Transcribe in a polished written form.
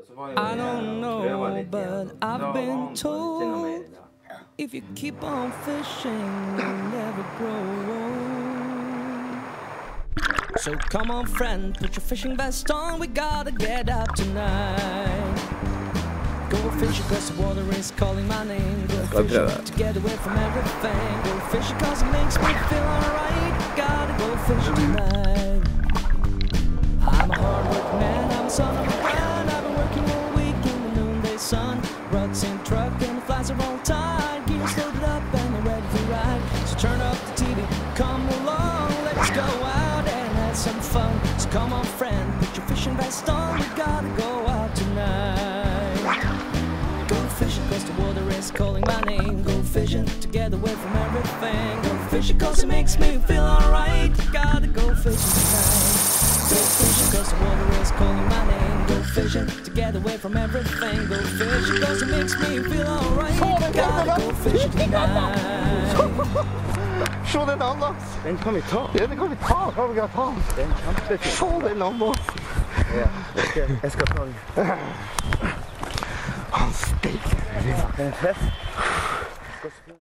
I don't know, but I've been told if you keep on fishing, you'll never grow. So come on, friend, put your fishing vest on. We gotta get out tonight. Go fishing 'cause the water is calling my name. Go fishing to get away from everything. Go fishing 'cause it makes me feel alright. Gotta go fishing tonight. I'm a hard working man, I'm a son of a gun. I've been working all week in the noonday sun. Rods in truck and the flies are all tied. Gears loaded up and they're ready to ride. So turn up the TV, come along, let's go out and have some fun. So come on, friend, put your fishing vest on. We gotta go out tonight. Go fishing 'cause the water is calling my name. Go fishing to get away from everything. Go fishing 'cause it makes me feel alright. Gotta go fishing tonight. Go fishing 'cause the water is calling my name. Go fishing to get away from everything. Go fishing 'cause it makes me feel alright. Gotta go fishing tonight. Se den andas! Den kan vi ta. Ja, den kan vi ta. Hva vil vi ta? Den kjempefin. Se den andas! Ja, jeg skal ta den. Han steker. Den er fisk.